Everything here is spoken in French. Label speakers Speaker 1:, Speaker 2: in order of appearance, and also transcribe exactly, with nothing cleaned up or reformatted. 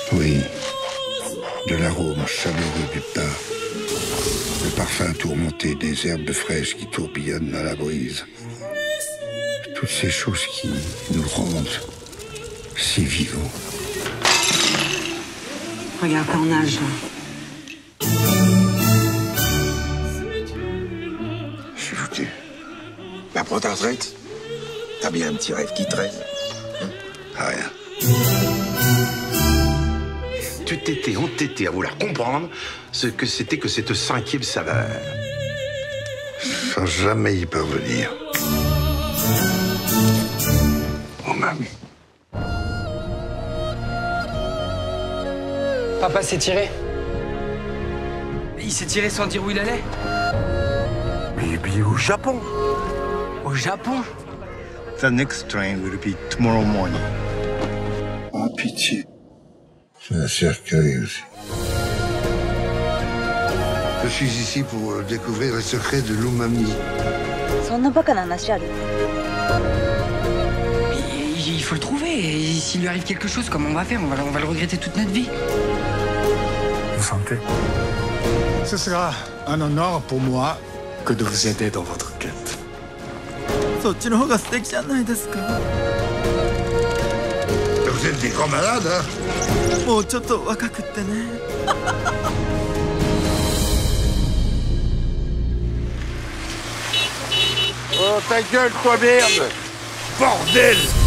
Speaker 1: Oui, de l'arôme chaleureux du pain, le parfum tourmenté des herbes fraîches qui tourbillonnent dans la brise. Toutes ces choses qui nous rendent si vivants.
Speaker 2: Regarde ton âge, là.
Speaker 3: Je suis foutu. Ben, prends ta retraite. T'as bien un petit rêve qui traîne. Hein?
Speaker 1: Rien.
Speaker 4: Tu t'étais entêté à vouloir comprendre ce que c'était que cette cinquième saveur.
Speaker 1: Sans jamais y parvenir. Oh, mamie.
Speaker 5: Papa s'est tiré.
Speaker 6: Il s'est tiré sans dire où il allait?
Speaker 4: Mais il est au Japon.
Speaker 6: Au Japon?
Speaker 7: The next train will be tomorrow morning.
Speaker 1: En pitié. C'est un cercueil aussi. Je suis ici pour euh, découvrir les secrets de l'umami.
Speaker 6: Il, il faut le trouver. Et s'il lui arrive quelque chose, comment on va faire? On va, on va le regretter toute notre vie.
Speaker 7: Vous sentez?
Speaker 8: Ce sera un honneur pour moi que de vous aider dans votre quête.
Speaker 1: Vous êtes des grands malades, hein?
Speaker 3: Oh, ta gueule, toi, merde! Bordel!